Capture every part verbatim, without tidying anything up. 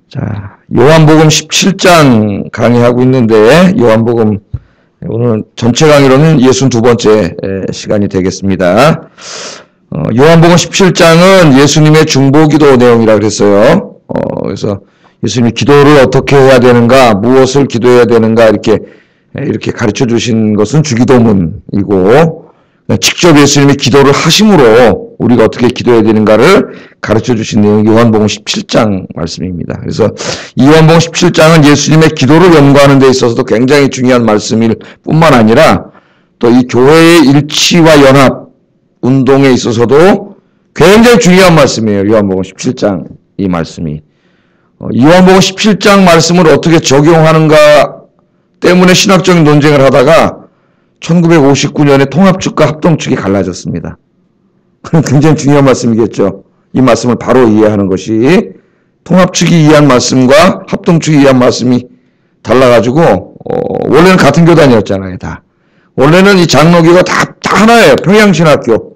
자, 요한복음 십칠 장 강의하고 있는데, 요한복음, 오늘 전체 강의로는 예순두 번째 시간이 되겠습니다. 어, 요한복음 십칠 장은 예수님의 중보기도 내용이라 그랬어요. 어, 그래서 예수님이 기도를 어떻게 해야 되는가, 무엇을 기도해야 되는가, 이렇게, 이렇게 가르쳐 주신 것은 주기도문이고, 직접 예수님이 기도를 하심으로 우리가 어떻게 기도해야 되는가를 가르쳐 주신 내용이 요한복음 십칠 장 말씀입니다. 그래서 이 요한복음 십칠 장은 예수님의 기도를 연구하는 데 있어서도 굉장히 중요한 말씀일 뿐만 아니라 또 이 교회의 일치와 연합 운동에 있어서도 굉장히 중요한 말씀이에요. 요한복음 십칠 장 이 말씀이. 이 요한복음 십칠 장 말씀을 어떻게 적용하는가 때문에 신학적인 논쟁을 하다가 천구백오십구 년에 통합측과 합동측이 갈라졌습니다. 그럼 굉장히 중요한 말씀이겠죠. 이 말씀을 바로 이해하는 것이 통합측이 이해한 말씀과 합동측이 이해한 말씀이 달라가지고 어, 원래는 같은 교단이었잖아요. 다. 원래는 이 장로교가 다, 다 하나예요. 평양신학교.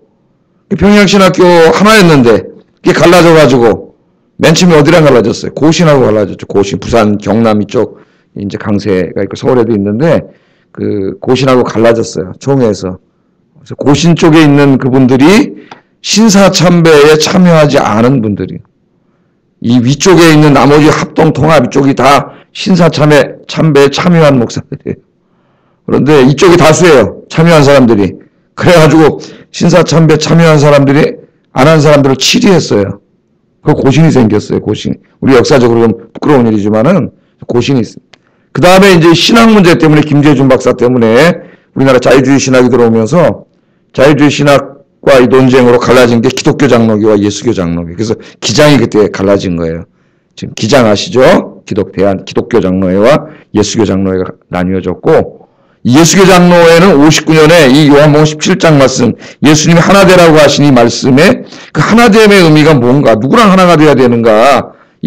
평양신학교 하나였는데 이게 갈라져가지고 맨 처음에 어디랑 갈라졌어요? 고신하고 갈라졌죠. 고신, 부산, 경남 이쪽 이제 강세가 있고 서울에도 있는데 그 고신하고 갈라졌어요. 총회에서. 그래서 고신 쪽에 있는 그분들이 신사참배에 참여하지 않은 분들이, 이 위쪽에 있는 나머지 합동 통합 이쪽이 다 신사참배 참배에 참여한 목사들이에요. 그런데 이쪽이 다수예요. 참여한 사람들이. 그래가지고 신사참배 참여한 사람들이 안 한 사람들을 치리했어요. 그 고신이 생겼어요. 고신. 우리 역사적으로 좀 부끄러운 일이지만은 고신이 있어요. 그 다음에 이제 신학 문제 때문에 김재준 박사 때문에 우리나라 자유주의 신학이 들어오면서 자유주의 신학과 이 논쟁으로 갈라진 게 기독교 장로교와 예수교 장로교. 그래서 기장이 그때 갈라진 거예요. 지금 기장 아시죠? 기독 대한 기독교 장로회와 예수교 장로회가 나뉘어졌고, 예수교 장로회는 오십구 년에 이 요한복음 십칠 장 말씀, 예수님이 하나되라고 하신 이 말씀에 그 하나됨의 의미가 뭔가, 누구랑 하나가 돼야 되는가, 이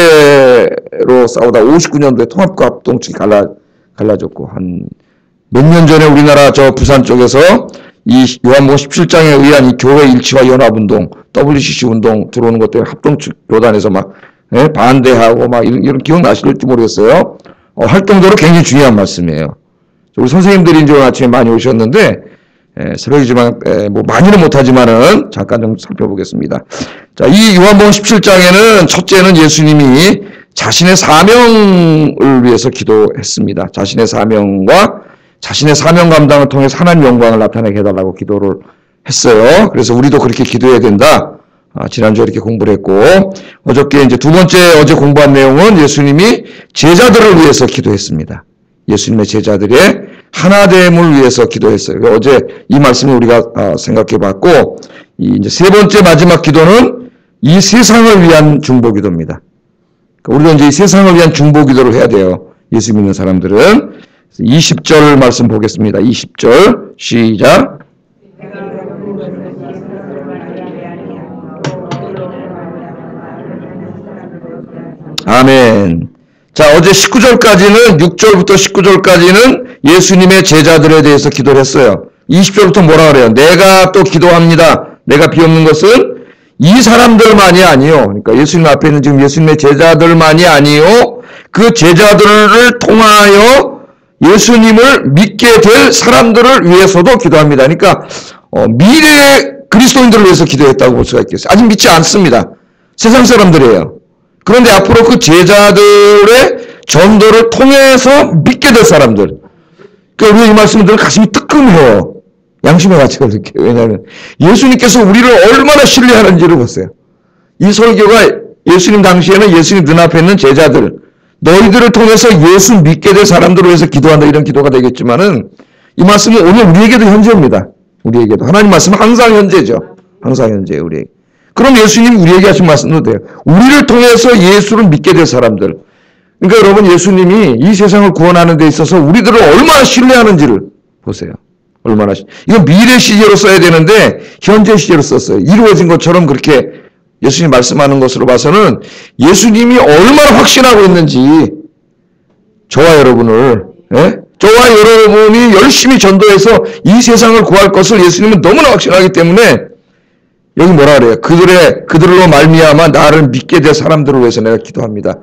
문제로 싸우다 오십구 년도에 통합과 합동측이 갈라, 갈라졌고, 한 몇 년 전에 우리나라 저 부산 쪽에서 이 요한복음 십칠 장에 의한 이 교회 일치와 연합운동, 더블유씨씨 운동 들어오는 것 때문에 합동측 교단에서 막 예, 반대하고 막 이런, 이런 기억나실지 모르겠어요. 어, 활동도로 굉장히 중요한 말씀이에요. 우리 선생님들이 이제 오늘 아침에 많이 오셨는데, 예, 새벽이지만, 예, 뭐, 많이는 못하지만은, 잠깐 좀 살펴보겠습니다. 자, 이 요한복음 십칠 장에는, 첫째는 예수님이 자신의 사명을 위해서 기도했습니다. 자신의 사명과 자신의 사명 감당을 통해서 하나님 영광을 나타내게 해달라고 기도를 했어요. 그래서 우리도 그렇게 기도해야 된다. 아, 지난주에 이렇게 공부를 했고, 어저께 이제 두 번째 어제 공부한 내용은 예수님이 제자들을 위해서 기도했습니다. 예수님의 제자들의 하나됨을 위해서 기도했어요. 어제 이 말씀을 우리가 생각해 봤고, 이제 세 번째 마지막 기도는 이 세상을 위한 중보기도입니다. 우리가 이제 이 세상을 위한 중보기도를 해야 돼요. 예수 믿는 사람들은. 이십 절 말씀 보겠습니다. 이십 절 시작. 아멘. 자, 어제 십구 절까지는, 육 절부터 십구 절까지는 예수님의 제자들에 대해서 기도를 했어요. 이십 절부터 뭐라 그래요? 내가 또 기도합니다. 내가 비옵는 것은 이 사람들만이 아니요. 그러니까 예수님 앞에 있는 지금 예수님의 제자들만이 아니요. 그 제자들을 통하여 예수님을 믿게 될 사람들을 위해서도 기도합니다. 그러니까 어, 미래의 그리스도인들을 위해서 기도했다고 볼 수가 있겠어요. 아직 믿지 않습니다. 세상 사람들이에요. 그런데 앞으로 그 제자들의 전도를 통해서 믿게 될 사람들. 그러니까 우리가 이 말씀을 들으면 가슴이 뜨끔해요. 양심의 가치가 느껴요. 왜냐하면 예수님께서 우리를 얼마나 신뢰하는지를 보세요. 이 설교가 예수님 당시에는 예수님 눈앞에 있는 제자들, 너희들을 통해서 예수 믿게 될 사람들을 위해서 기도한다, 이런 기도가 되겠지만은 이 말씀은 오늘 우리에게도 현재입니다. 우리에게도. 하나님 말씀은 항상 현재죠. 항상 현재예요, 우리에게. 그럼 예수님이 우리에게 하신 말씀도 돼요. 우리를 통해서 예수를 믿게 될 사람들. 그러니까 여러분, 예수님이 이 세상을 구원하는 데 있어서 우리들을 얼마나 신뢰하는지를 보세요. 얼마나. 이건 미래 시제로 써야 되는데 현재 시제로 썼어요. 이루어진 것처럼 그렇게 예수님 말씀하는 것으로 봐서는 예수님이 얼마나 확신하고 있는지, 저와 여러분을, 예? 저와 여러분이 열심히 전도해서 이 세상을 구할 것을 예수님은 너무나 확신하기 때문에 여기 뭐라 그래요? 그들의, 그들로 말미암아 나를 믿게 될 사람들을 위해서 내가 기도합니다.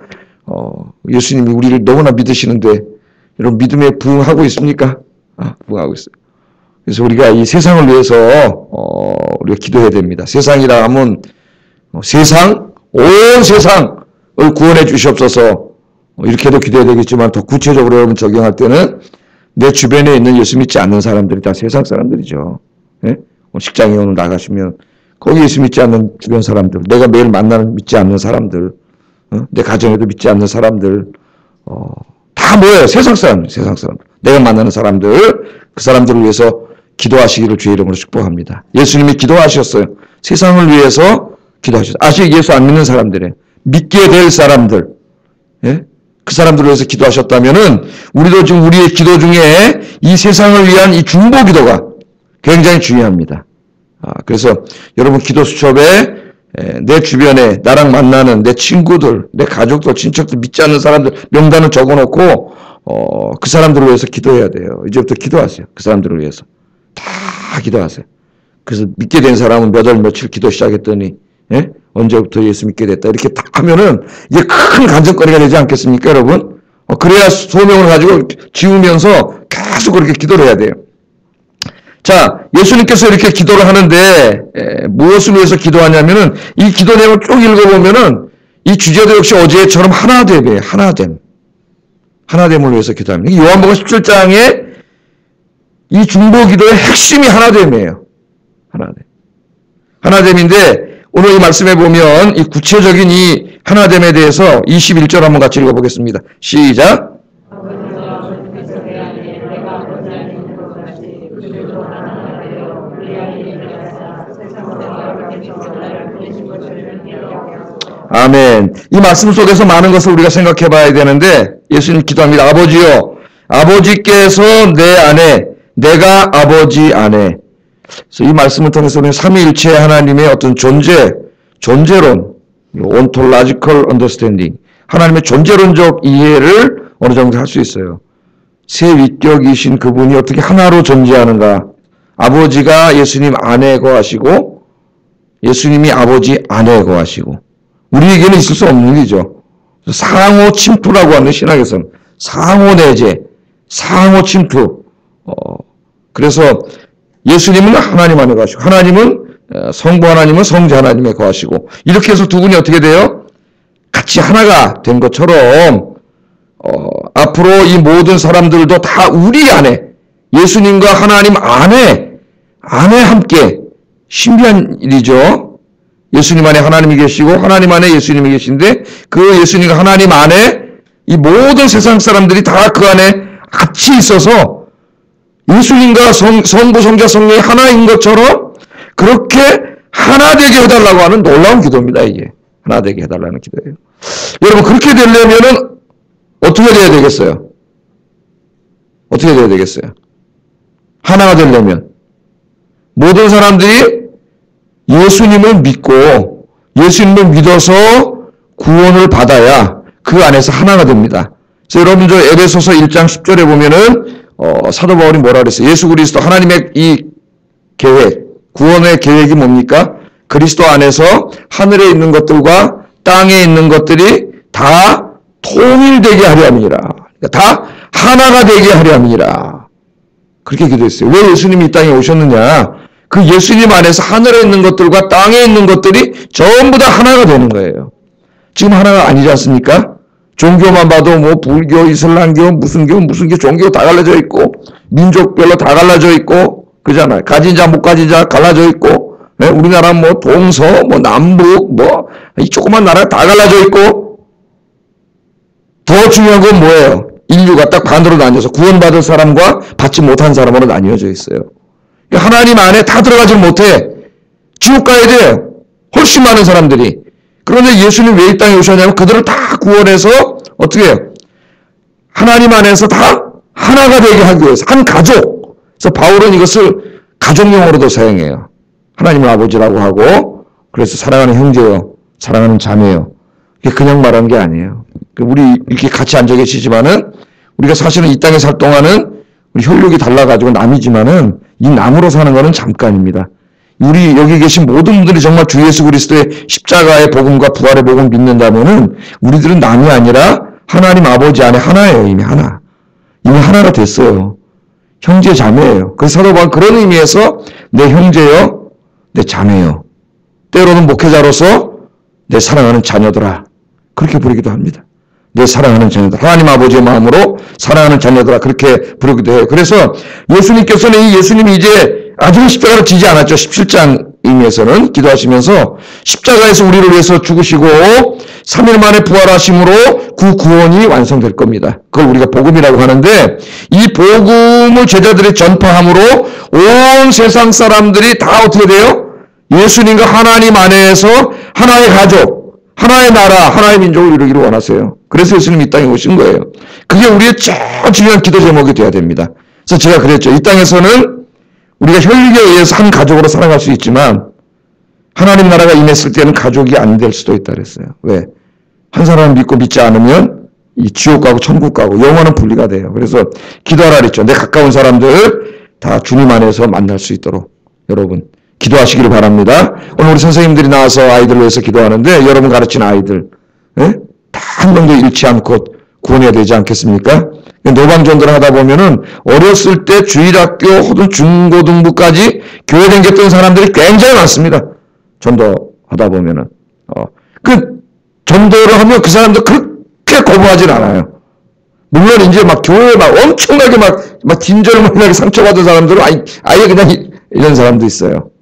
어, 예수님이 우리를 너무나 믿으시는데 여러분 믿음에 부응하고 있습니까? 아, 부응하고 있어요. 그래서 우리가 이 세상을 위해서 어, 우리가 기도해야 됩니다. 세상이라 하면 어, 세상, 온 세상을 구원해 주시옵소서 이렇게도 기도해야 되겠지만 더 구체적으로 여러분 적용할 때는 내 주변에 있는 예수 믿지 않는 사람들이 다 세상 사람들이죠. 예? 직장에 오늘 나가시면 거기 예수 믿지 않는 주변 사람들, 내가 매일 만나는 믿지 않는 사람들, 어? 내 가정에도 믿지 않는 사람들, 어, 다 뭐예요? 세상 사람, 세상 사람. 내가 만나는 사람들, 그 사람들을 위해서 기도하시기를 주의 이름으로 축복합니다. 예수님이 기도하셨어요. 세상을 위해서 기도하셨어요. 아직 예수 안 믿는 사람들에 믿게 될 사람들, 예? 그 사람들을 위해서 기도하셨다면은 우리도 지금 우리의 기도 중에 이 세상을 위한 이 중보 기도가 굉장히 중요합니다. 아, 그래서 여러분 기도 수첩에 내 주변에 나랑 만나는 내 친구들, 내 가족들, 친척들, 믿지 않는 사람들 명단을 적어놓고 어, 그 사람들을 위해서 기도해야 돼요. 이제부터 기도하세요. 그 사람들을 위해서 다 기도하세요. 그래서 믿게 된 사람은 몇 월 며칠 기도 시작했더니 예? 언제부터 예수 믿게 됐다 이렇게 딱 하면은 이게 큰 간증거리가 되지 않겠습니까, 여러분? 어, 그래야 소명을 가지고 지우면서 계속 그렇게 기도를 해야 돼요. 자, 예수님께서 이렇게 기도를 하는데 에, 무엇을 위해서 기도하냐면은 이 기도 내용을 쭉 읽어보면은 이 주제도 역시 어제처럼 하나됨이에요. 하나됨. 하나됨을 위해서 기도합니다. 요한복음 십칠 장에 이 중보 기도의 핵심이 하나됨이에요. 하나됨. 하나됨인데 오늘 이 말씀에 보면 이 구체적인 이 하나됨에 대해서 이십일 절 한번 같이 읽어보겠습니다. 시작. 아멘. 이 말씀 속에서 많은 것을 우리가 생각해 봐야 되는데 예수님 기도합니다. 아버지요, 아버지께서 내 안에, 내가 아버지 안에. 그래서 이 말씀을 통해서 우리는 삼위일체 하나님의 어떤 존재, 존재론, ontological understanding, 하나님의 존재론적 이해를 어느 정도 할 수 있어요. 세 위격이신 그분이 어떻게 하나로 존재하는가. 아버지가 예수님 안에 거하시고 예수님이 아버지 안에 거하시고 우리에게는 있을 수 없는 일이죠. 상호 침투라고 하는 신학에서는 상호 내재, 상호 침투. 어, 그래서 예수님은 하나님 안에 거하시고 하나님은 성부 하나님은 성자 하나님에 거하시고 이렇게 해서 두 분이 어떻게 돼요? 같이 하나가 된 것처럼 어, 앞으로 이 모든 사람들도 다 우리 안에 예수님과 하나님 안에 안에 함께 신비한 일이죠. 예수님 안에 하나님이 계시고 하나님 안에 예수님이 계신데 그 예수님과 하나님 안에 이 모든 세상 사람들이 다 그 안에 같이 있어서 예수님과 성, 성부, 성자, 성령이 하나인 것처럼 그렇게 하나 되게 해달라고 하는 놀라운 기도입니다. 이게 하나 되게 해달라는 기도예요. 여러분 그렇게 되려면은 어떻게 돼야 되겠어요? 어떻게 돼야 되겠어요? 하나가 되려면 모든 사람들이 예수님을 믿고 예수님을 믿어서 구원을 받아야 그 안에서 하나가 됩니다. 그래서 여러분 저 에베소서 일 장 십 절에 보면은 어, 사도 바울이 뭐라 그랬어요? 예수 그리스도 하나님의 이 계획, 구원의 계획이 뭡니까? 그리스도 안에서 하늘에 있는 것들과 땅에 있는 것들이 다 통일되게 하려 함이라. 그러니까 다 하나가 되게 하려 함이라. 그렇게 기도했어요. 왜 예수님이 이 땅에 오셨느냐? 그 예수님 안에서 하늘에 있는 것들과 땅에 있는 것들이 전부 다 하나가 되는 거예요. 지금 하나가 아니지 않습니까? 종교만 봐도 뭐 불교, 이슬람교, 무슨 교, 무슨 교, 종교 다 갈라져 있고 민족별로 다 갈라져 있고 그잖아요. 가진 자, 못 가진 자 갈라져 있고 네? 우리나라 뭐 동서, 뭐 남북, 뭐 이 조그만 나라 다 갈라져 있고 더 중요한 건 뭐예요? 인류가 딱 반으로 나뉘어서 구원받을 사람과 받지 못한 사람으로 나뉘어져 있어요. 하나님 안에 다 들어가지 못해. 지옥 가야 돼요. 훨씬 많은 사람들이. 그런데 예수님 왜 이 땅에 오셨냐면 그들을 다 구원해서 어떻게 해요? 하나님 안에서 다 하나가 되게 하기 위해서 한 가족. 그래서 바울은 이것을 가족용어로도 사용해요. 하나님을 아버지라고 하고 그래서 사랑하는 형제요, 사랑하는 자매요. 이게 그냥 말하는 게 아니에요. 우리 이렇게 같이 앉아 계시지만은 우리가 사실은 이 땅에 살 동안은 우리 혈육이 달라가지고 남이지만은 이 남으로 사는 거는 잠깐입니다. 우리 여기 계신 모든 분들이 정말 주 예수 그리스도의 십자가의 복음과 부활의 복음 믿는다면은 우리들은 남이 아니라 하나님 아버지 안에 하나예요. 이미 하나. 이미 하나가 됐어요. 형제 자매예요. 그래서 사도 바울 그런 의미에서 내 형제요, 내 자매요. 때로는 목회자로서 내 사랑하는 자녀들아. 그렇게 부르기도 합니다. 내 사랑하는 자녀들. 하나님 아버지의 마음으로 사랑하는 자녀들아. 그렇게 부르기도 해요. 그래서 예수님께서는 이 예수님이 이제 아직은 십자가를 지지 않았죠. 십칠 장 의미에서는 기도하시면서 십자가에서 우리를 위해서 죽으시고 삼 일 만에 부활하심으로 그 구원이 완성될 겁니다. 그걸 우리가 복음이라고 하는데 이 복음을 제자들이 전파함으로 온 세상 사람들이 다 어떻게 돼요? 예수님과 하나님 안에서 하나의 가족, 하나의 나라, 하나의 민족을 이루기를 원하세요. 그래서 예수님이 이 땅에 오신 거예요. 그게 우리의 제일 중요한 기도 제목이 되어야 됩니다. 그래서 제가 그랬죠. 이 땅에서는 우리가 혈육에 의해서 한 가족으로 살아갈 수 있지만 하나님 나라가 임했을 때는 가족이 안 될 수도 있다 그랬어요. 왜? 한 사람을 믿고 믿지 않으면 이 지옥 가고 천국 가고 영원한 분리가 돼요. 그래서 기도하라 그랬죠. 내 가까운 사람들 다 주님 안에서 만날 수 있도록 여러분 기도하시기를 바랍니다. 오늘 우리 선생님들이 나와서 아이들을 위해서 기도하는데 여러분 가르치는 아이들 예? 다 한 명도 잃지 않고 구원해야 되지 않겠습니까? 노방전도를 하다 보면은 어렸을 때 주일학교 혹은 중고등부까지 교회 다녔던 사람들이 굉장히 많습니다. 전도하다 보면은 어, 그 전도를 하면 그 사람도 그렇게 거부하진 않아요. 물론 이제 막 교회에 막 엄청나게 막 막 진절머리나게 상처받은 사람들은 아예, 아예 그냥 이, 이런 사람도 있어요.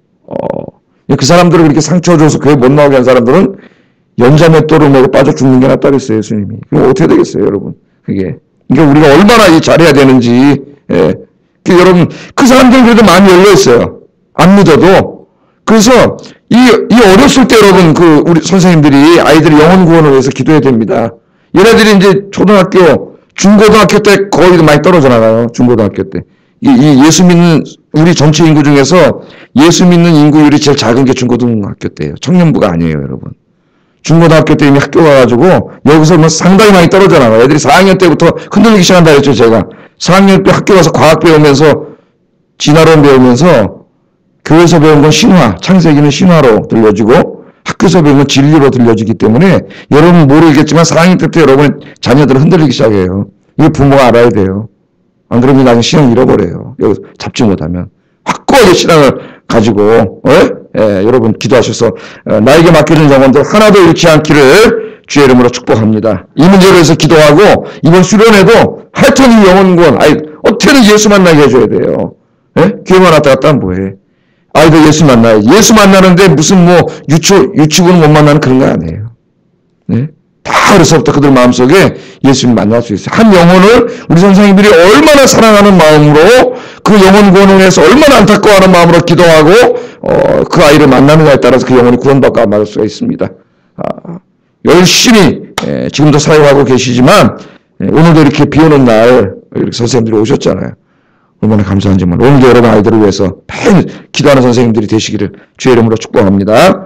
어, 그 사람들을 그렇게 상처줘서 교회 못 나오게 한 사람들은 연자맷돌을 먹어 빠져 죽는 게 낫다 그랬어요, 예수님이. 그럼 어떻게 되겠어요, 여러분? 그게. 그러니까 우리가 얼마나 잘해야 되는지, 예. 그 여러분, 그 사람들은 그래도 많이 열려있어요. 안 믿어도. 그래서, 이, 이 어렸을 때 여러분, 그, 우리 선생님들이 아이들이 영혼 구원을 위해서 기도해야 됩니다. 얘네들이 이제 초등학교, 중고등학교 때 거의 많이 떨어져 나가요. 중고등학교 때. 이, 이 예수 믿는, 우리 전체 인구 중에서 예수 믿는 인구율이 제일 작은 게 중고등학교 때예요. 청년부가 아니에요, 여러분. 중고등학교 때 이미 학교 가가지고 여기서 뭐 상당히 많이 떨어져 나가요. 애들이 사 학년 때부터 흔들리기 시작한다 했죠, 제가. 사 학년 때 학교 가서 과학 배우면서 진화론 배우면서 교회에서 배운 건 신화, 창세기는 신화로 들려지고 학교에서 배운 건 진리로 들려지기 때문에 여러분 모르겠지만 사 학년 때부터 여러분 자녀들은 흔들리기 시작해요. 이거 부모가 알아야 돼요. 안 그러면 나중에 신앙 잃어버려요. 여기서 잡지 못하면. 확고하게 신앙을 가지고 예? 예, 여러분 기도하셔서 어, 나에게 맡겨진 영혼들 하나도 잃지 않기를 주의 이름으로 축복합니다. 이 문제로 해서 기도하고 이번 수련회도 하여튼 이 영혼권 아이, 어떻게든 예수 만나게 해줘야 돼요. 예? 교회만 왔다 갔다 하면 뭐해. 아이들 예수 만나야지. 예수 만나는데 무슨 뭐 유치, 유치부는 못 만나는 그런 거 아니에요. 예? 다 어려서부터 그들 마음속에 예수님 만날 수 있어요. 한 영혼을 우리 선생님들이 얼마나 사랑하는 마음으로 그 영혼 구원을 위해서 얼마나 안타까워하는 마음으로 기도하고 어, 그 아이를 만나느냐에 따라서 그 영혼이 구원받고 안 받을 수가 있습니다. 아, 열심히 예, 지금도 사용하고 계시지만 예, 오늘도 이렇게 비오는 날 이렇게 선생님들이 오셨잖아요. 얼마나 감사한지 몰라. 오늘도 여러분 아이들을 위해서 매일 기도하는 선생님들이 되시기를 주의 이름으로 축복합니다.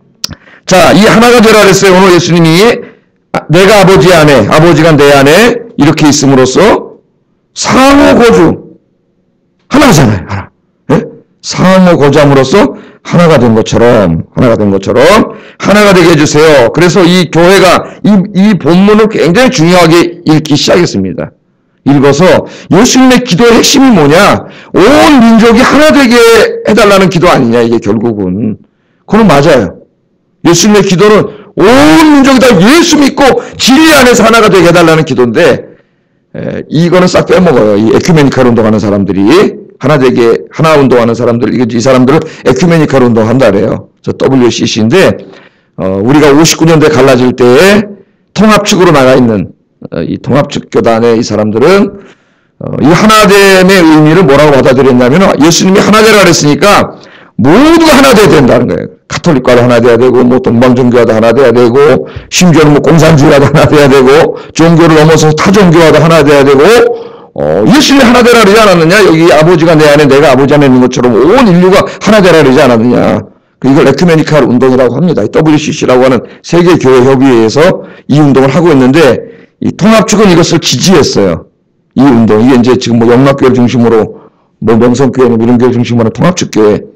자, 이 하나가 되라 그랬어요. 오늘 예수님이 내가 아버지 안에, 아버지가 내 안에 이렇게 있음으로써 상호거주 하나잖아요. 하나. 네? 상호거주함으로써 하나가 된 것처럼 하나가 된 것처럼 하나가 되게 해주세요. 그래서 이 교회가 이, 이 본문을 굉장히 중요하게 읽기 시작했습니다. 읽어서 예수님의 기도의 핵심이 뭐냐? 온 민족이 하나 되게 해달라는 기도 아니냐? 이게 결국은 그건 맞아요. 예수님의 기도는 온 민족이 다 예수 믿고 진리 안에서 하나가 되게 해달라는 기도인데 에, 이거는 싹 빼먹어요. 이 에큐메니칼 운동하는 사람들이 하나 되게 하나 운동하는 사람들 이, 이 사람들은 에큐메니칼 운동한다 그래요. 저 더블유씨씨인데 어, 우리가 오십구 년대 갈라질 때에 통합측으로 나가 있는 어, 이 통합측 교단의 이 사람들은 어, 이 하나됨의 의미를 뭐라고 받아들였냐면 예수님이 하나 되라 그랬으니까 모두가 하나 돼야 된다는 거예요. 카톨릭과도 하나 돼야 되고, 뭐 동방종교와도 하나 돼야 되고, 심지어는 뭐 공산주의와도 하나 돼야 되고, 종교를 넘어서 타종교와도 하나 돼야 되고, 어, 예수님이 하나 되라 그러지 않았느냐? 여기 아버지가 내 안에 내가 아버지 안에 있는 것처럼 온 인류가 하나 되라 그러지 않았느냐? 이걸 에큐메니칼 운동이라고 합니다. 이 더블유씨씨라고 하는 세계교회협의회에서 이 운동을 하고 있는데, 이 통합측은 이것을 지지했어요. 이 운동. 이게 이제 지금 뭐 영락교회를 중심으로, 뭐 명성교회, 이런 교회를 중심으로 하는 통합측교회.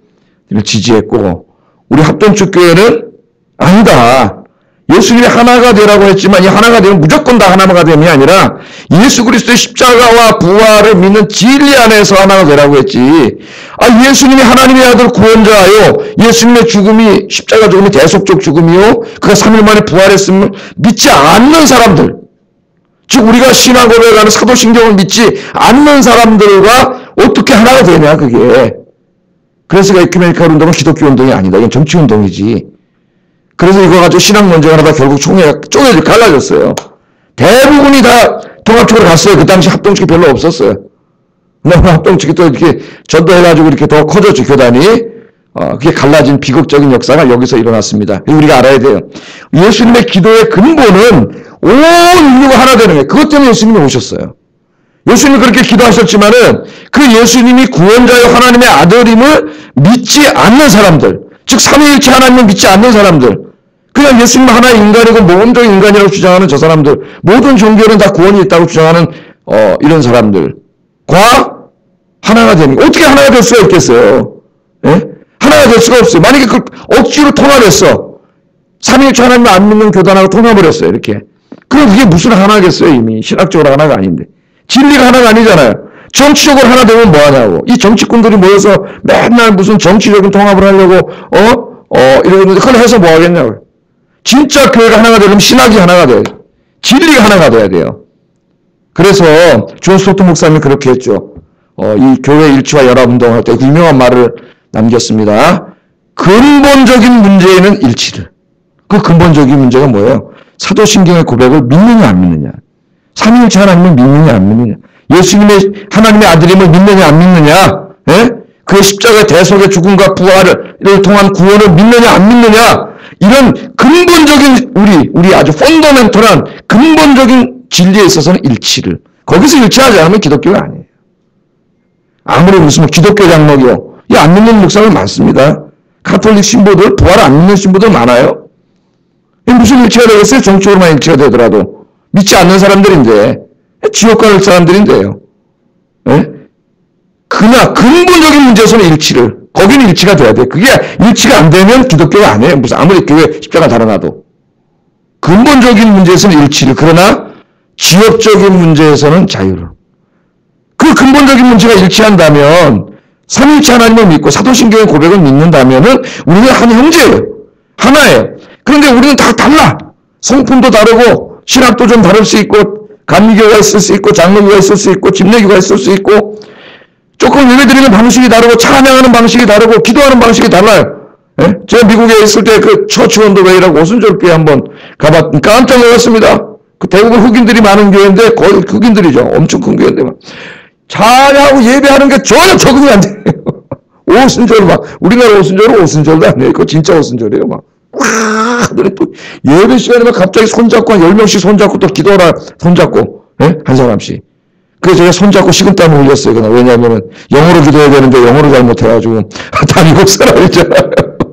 지지했고, 우리 합동축교회는 아니다. 예수님이 하나가 되라고 했지만 이 하나가 되면 무조건 다 하나가 됨이 아니라 예수 그리스도의 십자가와 부활을 믿는 진리 안에서 하나가 되라고 했지. 아, 예수님이 하나님의 아들 구원자요. 예수님의 죽음이 십자가 죽음이 대속적 죽음이요. 그가 삼 일 만에 부활했음을 믿지 않는 사람들. 즉 우리가 신앙 고백하는 사도신경을 믿지 않는 사람들과 어떻게 하나가 되냐 그게. 그래서 에큐메니컬 운동은 기독교 운동이 아니다. 이건 정치 운동이지. 그래서 이거 가지고 신앙 논쟁을 하다 결국 총회가 쪼개져 갈라졌어요. 대부분이 다 통합적으로 갔어요. 그 당시 합동측이 별로 없었어요. 근데 합동측이 또 이렇게 전도해가지고 이렇게 더 커졌죠, 교단이. 어, 그게 갈라진 비극적인 역사가 여기서 일어났습니다. 우리가 알아야 돼요. 예수님의 기도의 근본은 온 인류가 하나 되는 거예요. 그것 때문에 예수님이 오셨어요. 예수님이 그렇게 기도하셨지만은 그 예수님이 구원자여 하나님의 아들임을 믿지 않는 사람들, 즉 삼위일체 하나님을 믿지 않는 사람들, 그냥 예수님 하나의 인간이고 모범적인 인간이라고 주장하는 저 사람들, 모든 종교는 다 구원이 있다고 주장하는 어, 이런 사람들과 하나가 되는 거. 어떻게 하나가 될 수가 있겠어요? 예? 하나가 될 수가 없어요. 만약에 그 억지로 통합했어. 삼위일체 하나님을 안 믿는 교단하고 통합을 했어요. 이렇게. 그럼 그게 무슨 하나겠어요? 이미 신학적으로 하나가 아닌데. 진리가 하나가 아니잖아요. 정치적으로 하나 되면 뭐하냐고. 이 정치꾼들이 모여서 맨날 무슨 정치적인 통합을 하려고 어? 어 이러고 있는데 그걸 해서 뭐하겠냐고. 진짜 교회가 하나가 되려면 신학이 하나가 돼야 돼요. 진리가 하나가 돼야 돼요. 그래서 존 스토트 목사님이 그렇게 했죠. 어, 이 교회 일치와 연합 운동할 때 유명한 말을 남겼습니다. 근본적인 문제에는 일치를. 그 근본적인 문제가 뭐예요? 사도신경의 고백을 믿느냐 안 믿느냐. 삼위일체 하나님을 믿느냐 안 믿느냐. 예수님의 하나님의 아들임을 믿느냐 안 믿느냐. 예? 그의 십자가의 대속의 죽음과 부활을 통한 구원을 믿느냐 안 믿느냐. 이런 근본적인 우리 우리 아주 펀더멘털한 근본적인 진리에 있어서는 일치를. 거기서 일치하지 않으면 기독교가 아니에요. 아무리 무슨 기독교 장로교 이 안 믿는 목사들 많습니다. 가톨릭 신부들 부활 안 믿는 신부들 많아요. 무슨 일치가 되겠어요? 정치적으로만 일치가 되더라도 믿지 않는 사람들인데 지옥 갈 사람들인데요. 예? 그냥 근본적인 문제에서는 일치를 거기는 일치가 돼야 돼. 그게 일치가 안 되면 기독교가 아니에요. 무슨 아무리 교회 십자가 달아놔도 근본적인 문제에서는 일치를 그러나 지역적인 문제에서는 자유를. 그 근본적인 문제가 일치한다면 삼위일체 하나님을 믿고 사도신경의 고백을 믿는다면은 우리는 한 형제예요. 하나예요. 그런데 우리는 다 달라. 성품도 다르고 신학도 좀 다를 수 있고 감리교가 있을 수 있고 장로교가 있을 수 있고 집례교가 있을 수 있고 조금 예배드리는 방식이 다르고 찬양하는 방식이 다르고 기도하는 방식이 달라요. 예? 제가 미국에 있을 때 그 처치 온더 웨이라고 오순절교회 한번 가봤더니 깜짝 놀랐습니다. 그 대부분 흑인들이 많은 교회인데 거의 흑인들이죠. 엄청 큰 교회인데 막 찬양하고 예배하는 게 전혀 적응이 안 돼요. 오순절 막 우리나라 오순절은 오순절도 아니에요. 그거 진짜 오순절이에요. 막 와, 또 예배 시간에 막 갑자기 손잡고 한 열 명씩 손잡고 또 기도하라 손잡고 예? 한 사람씩. 그래서 제가 손잡고 식은땀을 흘렸어요. 그냥 왜냐하면 영어로 기도해야 되는데 영어로 잘못해가지고 다 미국 사람이잖아요.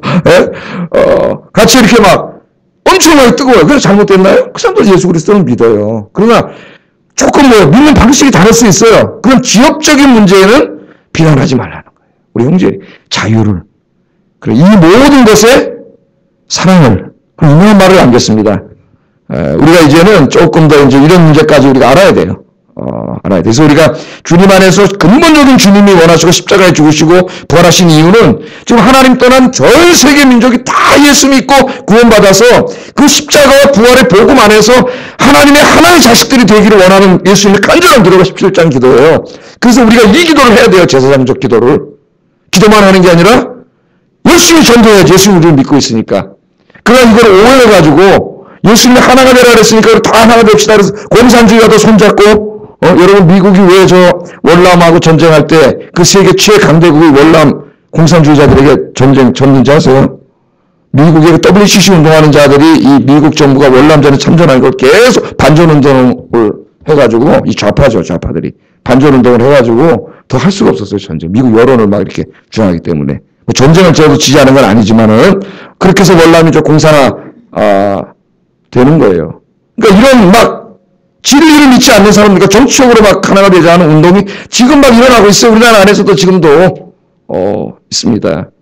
예? 어, 같이 이렇게 막 엄청나게 뜨거워요. 그래서 잘못됐나요? 그 사람들 예수 그리스도는 믿어요. 그러나 조금 뭐 믿는 방식이 다를 수 있어요. 그런 지역적인 문제에는 비난하지 말라는 거예요. 우리 형제 자유를. 그래 이 모든 것에 사랑을. 유명한 말을 남겼습니다. 에, 우리가 이제는 조금 더 이제 이런 문제까지 우리가 알아야 돼요. 어, 알아야 돼. 그래서 우리가 주님 안에서 근본적인 주님이 원하시고 십자가에 죽으시고 부활하신 이유는 지금 하나님 떠난 전 세계 민족이 다 예수 믿고 구원받아서 그 십자가와 부활의 복음 안에서 하나님의 하나의 자식들이 되기를 원하는 예수님의 간절한 기도가 십칠 장 기도예요. 그래서 우리가 이 기도를 해야 돼요. 제사장적 기도를. 기도만 하는 게 아니라 열심히 전도해야지. 예수님 우리를 믿고 있으니까. 그러나 이걸 오해해가지고 예수님이 하나가 되라 그랬으니까 다 하나가 됩시다. 그래서 공산주의와도 손잡고 어, 여러분 미국이 왜 저 월남하고 전쟁할 때 그 세계 최강대국이 월남 공산주의자들에게 전쟁 졌는지 아세요? 미국의 더블유씨씨 운동하는 자들이 이 미국 정부가 월남전에 참전한 걸 계속 반전운동을 해가지고 이 좌파죠 좌파들이 반전운동을 해가지고 더 할 수가 없었어요 전쟁. 미국 여론을 막 이렇게 주장하기 때문에 뭐 전쟁을 제어도 지지하는 건 아니지만은 그렇게 해서 월남이 저 공산화 아, 되는 거예요. 그러니까 이런 막 진리를 믿지 않는 사람들, 그러니까 정치적으로 막 하나가 되지 않은 운동이 지금 막 일어나고 있어요. 우리나라 안에서도 지금도 어, 있습니다.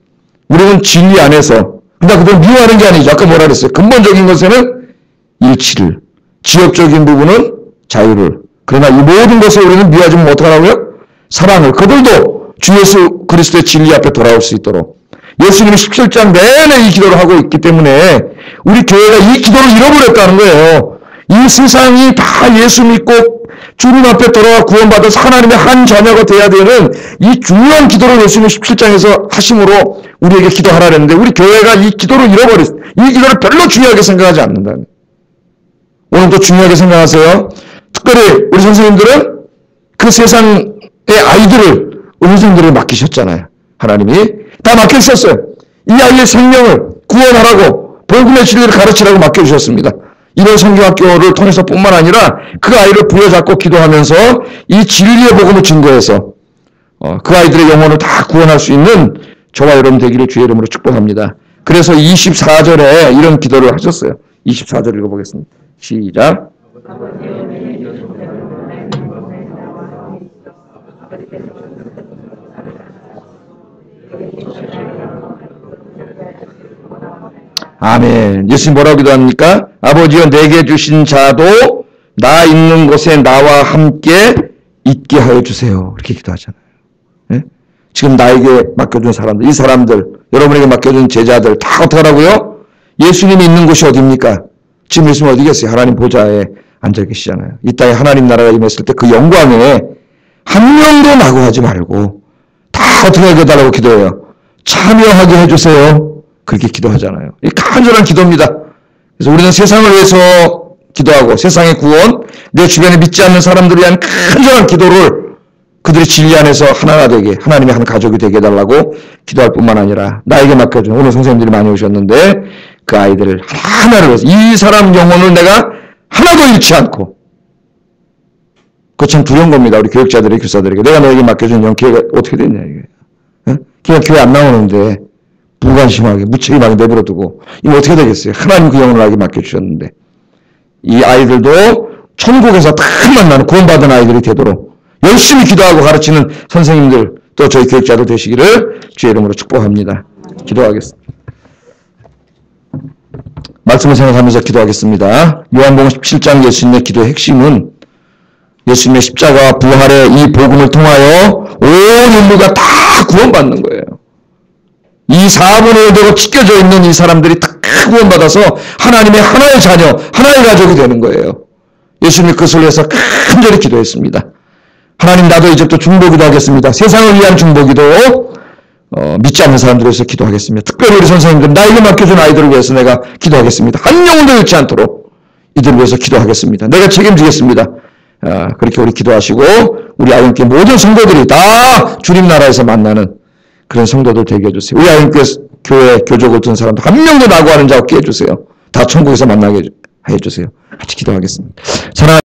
우리는 진리 안에서, 근데 그걸 미워하는 게 아니죠. 아까 뭐라 그랬어요? 근본적인 것에는 일치를, 지역적인 부분은 자유를. 그러나 이 모든 것을 우리는 미워하지 면 어떡하라고요? 사랑을. 그들도 주 예수 그리스도의 진리 앞에 돌아올 수 있도록. 예수님이 십칠 장 내내 이 기도를 하고 있기 때문에 우리 교회가 이 기도를 잃어버렸다는 거예요. 이 세상이 다 예수 믿고 주님 앞에 돌아와 구원받아서 하나님의 한 자녀가 돼야 되는 이 중요한 기도를 예수님이 십칠 장에서 하심으로 우리에게 기도하라 했는데 우리 교회가 이 기도를 잃어버렸어요. 이 기도를 별로 중요하게 생각하지 않는다. 오늘도 중요하게 생각하세요. 특별히 우리 선생님들은 그 세상의 아이들을 은생들을 맡기셨잖아요. 하나님이 다 맡기셨어요. 이 아이의 생명을 구원하라고 복음의 진리를 가르치라고 맡겨주셨습니다. 이런 성경학교를 통해서 뿐만 아니라 그 아이를 부여잡고 기도하면서 이 진리의 복음을 증거해서 어, 그 아이들의 영혼을 다 구원할 수 있는 저와 여러분 되기를 주의 이름으로 축복합니다. 그래서 이십사 절에 이런 기도를 하셨어요. 이십사 절 읽어보겠습니다. 시작. 아멘. 예수님 뭐라고 기도합니까? 아버지여 내게 주신 자도 나 있는 곳에 나와 함께 있게 하여 주세요. 이렇게 기도하잖아요. 네? 지금 나에게 맡겨준 사람들, 이 사람들, 여러분에게 맡겨준 제자들 다 어떻게 하라고요? 예수님이 있는 곳이 어디입니까? 지금 예수님 어디 계세요? 하나님 보좌에 앉아 계시잖아요. 이 땅에 하나님 나라가 임했을 때 그 영광에 한 명도 낙오하지 말고 다 어떻게 해달라고 기도해요? 참여하게 해주세요. 그렇게 기도하잖아요. 이 간절한 기도입니다. 그래서 우리는 세상을 위해서 기도하고 세상의 구원, 내 주변에 믿지 않는 사람들을 위한 간절한 기도를 그들의 진리 안에서 하나가 되게, 하나님의 한 가족이 되게 해달라고 기도할 뿐만 아니라 나에게 맡겨준, 오늘 선생님들이 많이 오셨는데 그 아이들을 하나를 위해서 이 사람 영혼을 내가 하나도 잃지 않고, 그거 참 두려운 겁니다. 우리 교육자들이, 교사들에게. 내가 너에게 맡겨준 영, 기회가 어떻게 됐냐, 이게. 어? 그냥 교회 안 나오는데 무관심하게, 무책임하게 내버려두고 이거 어떻게 되겠어요? 하나님 그 영혼을 나에게 맡겨주셨는데 이 아이들도 천국에서 다 만나는 구원받은 아이들이 되도록 열심히 기도하고 가르치는 선생님들, 또 저희 교육자들 되시기를 주의 이름으로 축복합니다. 기도하겠습니다. 말씀을 생각하면서 기도하겠습니다. 요한복음 십칠 장 예수님의 기도의 핵심은 예수님의 십자가와 부활의 이 복음을 통하여 온 인류가 다 구원받는 거예요. 이 사분의 일 되고 찢겨져 있는 이 사람들이 다 구원받아서 하나님의 하나의 자녀, 하나의 가족이 되는 거예요. 예수님이 그것을 위해서 간절히 기도했습니다. 하나님, 나도 이제부터 중보기도 하겠습니다. 세상을 위한 중보기도, 어, 믿지 않는 사람들을 위해서 기도하겠습니다. 특별히 우리 선생님들, 나에게 맡겨준 아이들을 위해서 내가 기도하겠습니다. 한 영혼도 잃지 않도록 이들을 위해서 기도하겠습니다. 내가 책임지겠습니다. 아, 그렇게 우리 기도하시고 우리 아이언교회 모든 성도들이 다 주님 나라에서 만나는 그런 성도들 되게 해주세요. 우리 아이언교회 교회 교족을 든 사람도 한 명도 낙오하는 자 없게 해주세요. 다 천국에서 만나게 해주세요. 같이 기도하겠습니다. 사랑하는